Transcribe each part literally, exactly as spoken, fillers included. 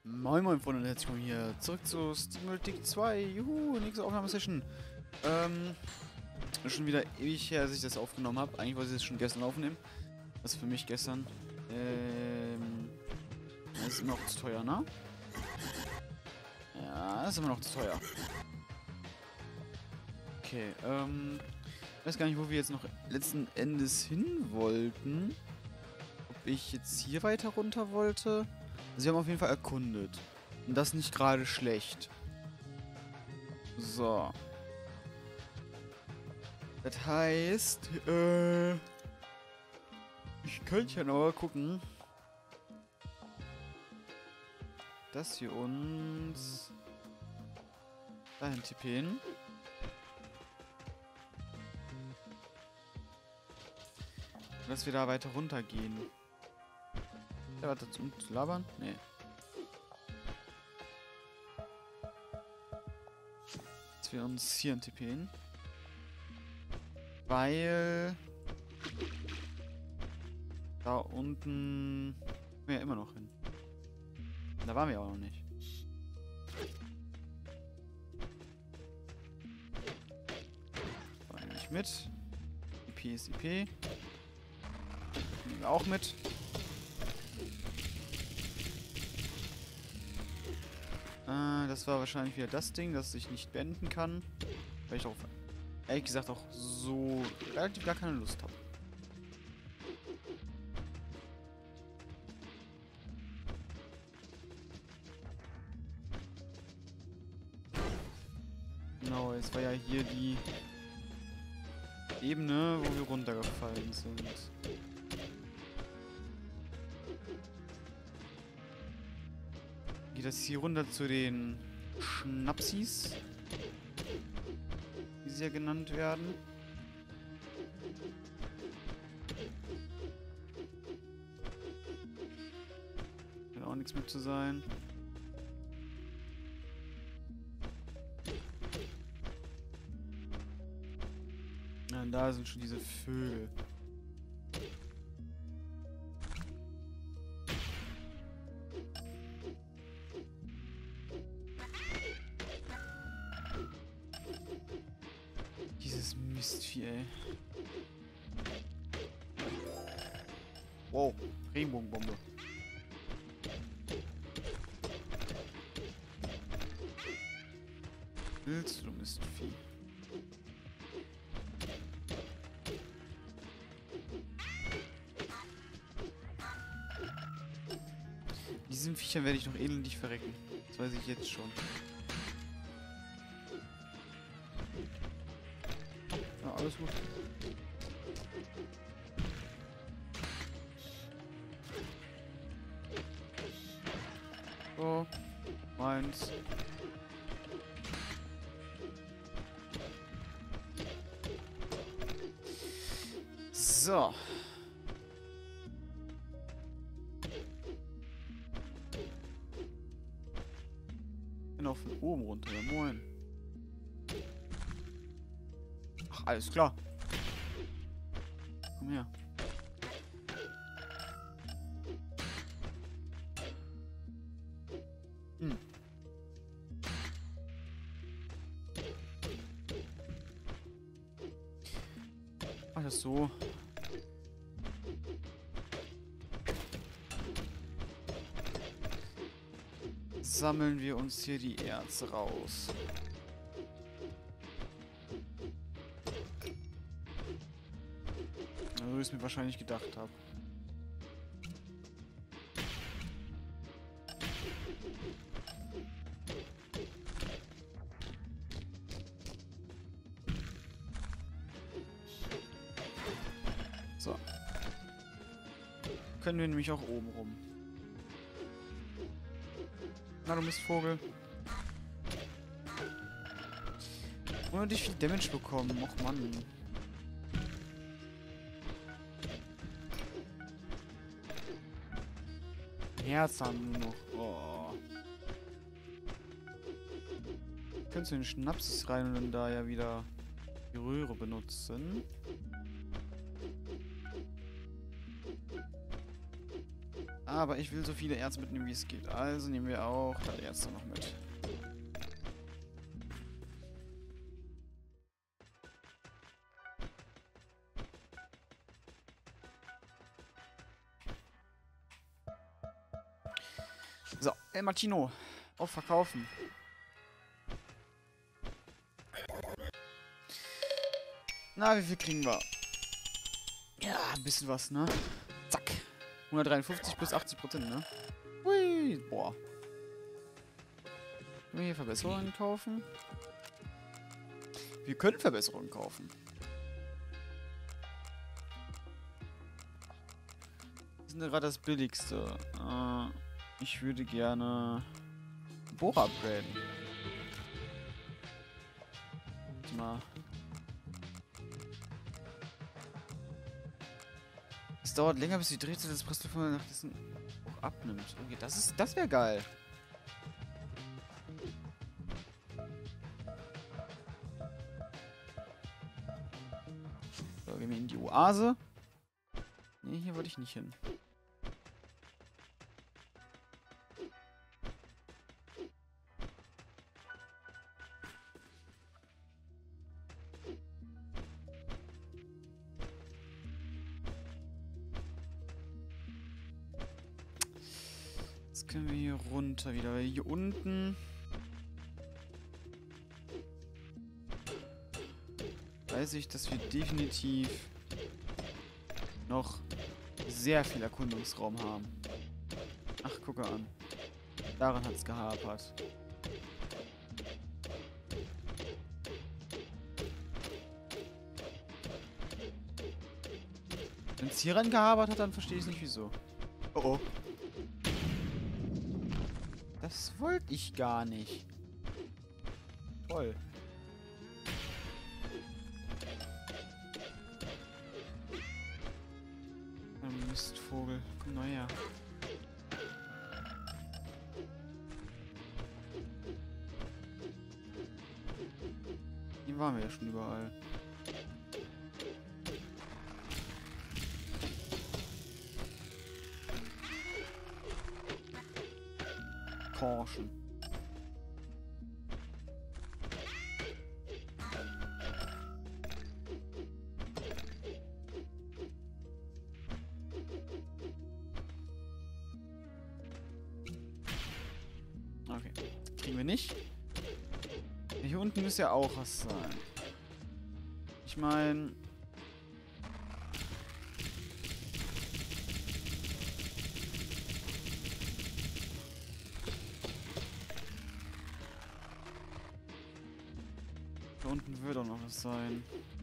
Moin Moin Freunde und herzlich willkommen hier zurück zu SteamWorld zwei. Juhu, nächste Aufnahmesession. Ähm, schon wieder ewig her, dass ich das aufgenommen habe. Eigentlich wollte ich das schon gestern aufnehmen. Das ist für mich gestern. Ähm, das ist immer noch zu teuer, ne? Ja, das ist immer noch zu teuer. Okay, ähm, ich weiß gar nicht, wo wir jetzt noch letzten Endes hin wollten. Ob ich jetzt hier weiter runter wollte. Sie haben auf jeden Fall erkundet. Und das nicht gerade schlecht. So. Das heißt, äh... ich könnte ja noch mal gucken, dass wir uns dahin tippen. Dass wir da weiter runter gehen. Ja, warte, um zu labern? Nee. Dass wir uns hier antippen. Weil da unten wir ja immer noch hin. Da waren wir auch noch nicht. So, eigentlich mit. I P ist I P. Nehmen wir auch mit. Äh, das war wahrscheinlich wieder das Ding, das ich nicht beenden kann. Weil ich darauf, ehrlich gesagt, auch so relativ gar keine Lust habe. Genau, es war ja hier die Ebene, wo wir runtergefallen sind. Geht das hier runter zu den Schnapsis, wie sie ja genannt werden. Scheint auch nichts mit zu sein. Ja, und da sind schon diese Vögel. Dieses Mistvieh, ey. Wow, Regenbogenbombe. Willst du, Mistvieh? Diesen Viechern werde ich noch elendig verrecken. Das weiß ich jetzt schon. Ja, alles gut. So, meins. So. Genau, von oben runter, ja moin. Ach, alles klar. Komm her. Hm. Mach das so. Sammeln wir uns hier die Erze raus. So wie ich es mir wahrscheinlich gedacht habe. So. Können wir nämlich auch oben rum. Na, du Mistvogel. Ohne dich viel Damage bekommen. Och, Mann. Herz haben wir noch. Oh. Könntest du den Schnaps rein und dann da ja wieder die Röhre benutzen. Aber ich will so viele Erze mitnehmen, wie es geht. Also nehmen wir auch das Erze noch mit. So, El Martino. Auf Verkaufen. Na, wie viel kriegen wir? Ja, ein bisschen was, ne? Zack. hundertdreiundfünfzig plus achtzig Prozent, ne? Hui, boah. Können wir hier Verbesserungen kaufen? Wir können Verbesserungen kaufen. Das ist gerade das Billigste. Äh, ich würde gerne Bohrer upgraden. Warte mal. Es dauert länger, bis die Drehzahl des Pressluftvermögens nach dessen auch abnimmt. Okay, das ist, das wäre geil. So, gehen wir in die Oase. Ne, hier wollte ich nicht hin. Jetzt können wir hier runter wieder, weil hier unten weiß ich, dass wir definitiv noch sehr viel Erkundungsraum haben. Ach, gucke an. Daran hat es gehapert. Wenn es hieran gehabert hat, dann verstehe ich nicht wieso. Oh oh. Das wollte ich gar nicht. Toll. Ein Mistvogel. Komm mal her. Hier waren wir ja schon überall. Caution. Okay, kriegen wir nicht. Hier unten müsste ja auch was sein. Ich meine... Da unten wird auch noch was sein.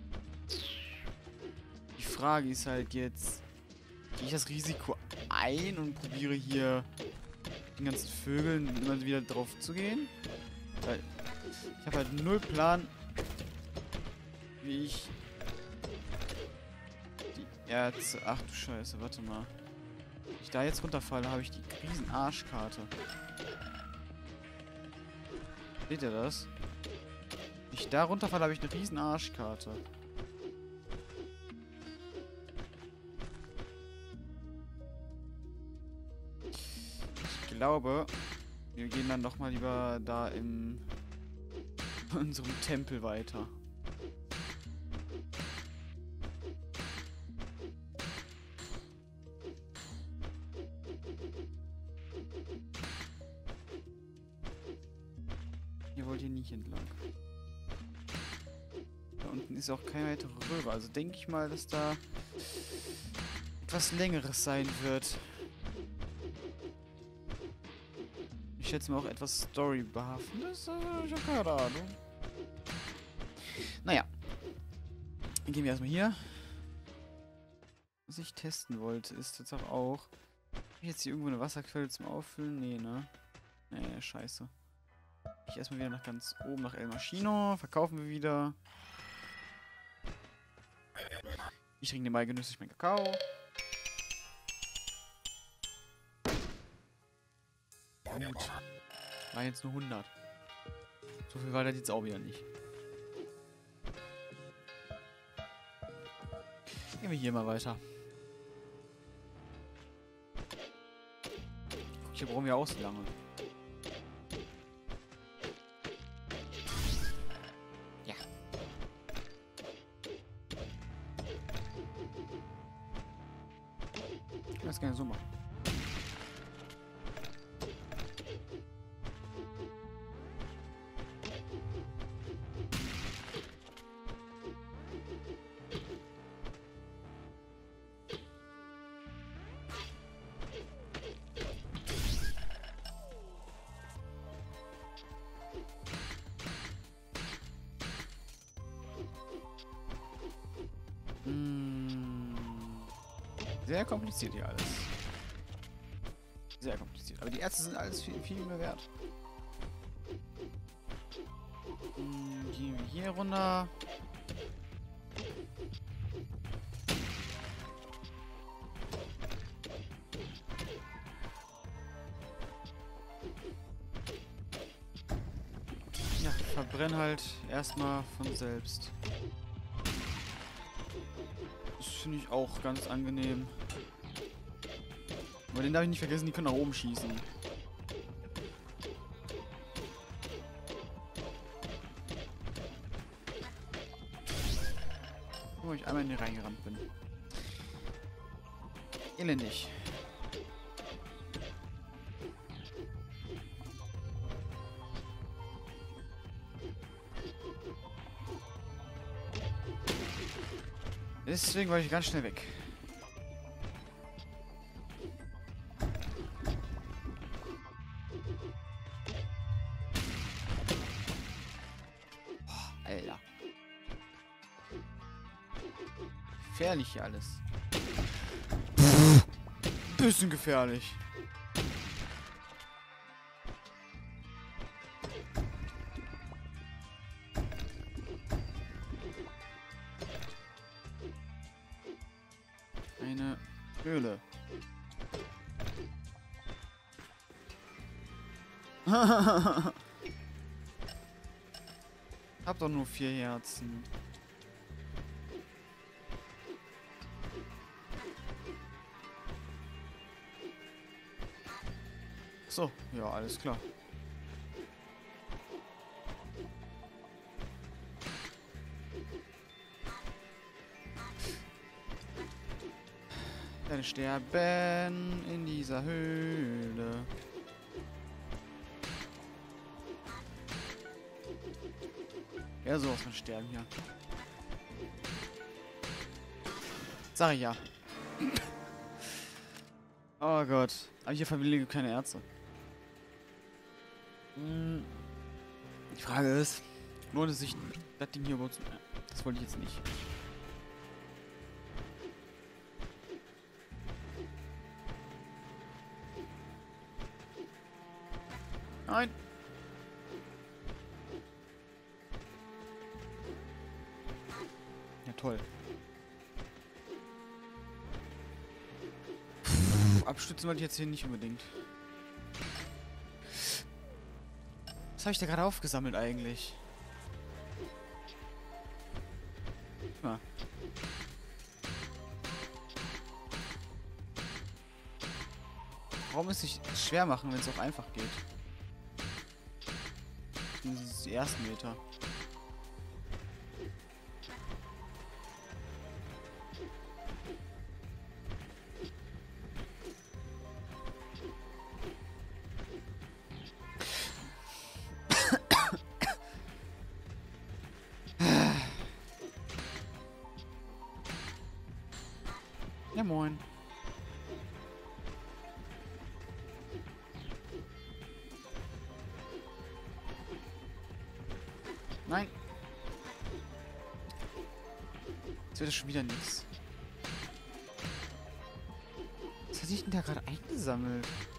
Die Frage ist halt jetzt, gehe ich das Risiko ein und probiere hier den ganzen Vögeln immer wieder drauf zu gehen? Weil ich habe halt null Plan, wie ich die Erze... Ach du Scheiße, warte mal. Wenn ich da jetzt runterfalle, habe ich die riesen Arschkarte. Seht ihr das? Wenn ich da runterfalle, habe ich eine riesen Arschkarte. Ich glaube, wir gehen dann doch mal lieber da im in unserem Tempel weiter. Ihr wollt hier nicht entlang. Da unten ist auch keine weitere Röhre. Also denke ich mal, dass da etwas Längeres sein wird. Ich schätze mal auch etwas Story-behaftetes. Äh, ich habe keine Ahnung. Naja. Dann gehen wir erstmal hier. Was ich testen wollte, ist jetzt auch... Habe ich jetzt hier irgendwo eine Wasserquelle zum Auffüllen? Nee, ne? Nee, scheiße. Ich erstmal wieder nach ganz oben nach El Martino. Verkaufen wir wieder. Ich trinke nebenbei genüsslich meinen Kakao. Gut. War jetzt nur hundert. So viel war das jetzt auch wieder nicht. Gehen wir hier mal weiter. hier brauchen wir auch so lange. Ja. Ich kann das gerne so machen. Sehr kompliziert hier alles. Sehr kompliziert. Aber die Ärzte sind alles viel, viel mehr wert. Hm, gehen wir hier runter. Ja, verbrenn halt erstmal von selbst. Das finde ich auch ganz angenehm. Aber den darf ich nicht vergessen, die können nach oben schießen. Wo ich einmal in den reingerannt bin. Elendig. Deswegen war ich ganz schnell weg. Boah, Alter. Gefährlich hier alles. Bisschen gefährlich. Eine Höhle. Hab doch nur vier Herzen. So, ja, alles klar. Dann sterben in dieser Höhle. Ja, sowas von sterben hier. Sag ich ja. Oh Gott. Aber hier verwillige keine Ärzte. Hm. Die Frage ist, lohnt es sich, das Ding hier überhaupt zu... Ja, das wollte ich jetzt nicht. Nein. Ja, toll. Puh, abstützen wollte ich jetzt hier nicht unbedingt. Was habe ich da gerade aufgesammelt eigentlich? Mal. Warum ist es sich schwer machen, wenn es auch einfach geht? Das sind die ersten Meter. Ja, moin. Nein. Jetzt wird das schon wieder nichts. Was hatte ich denn da gerade eingesammelt?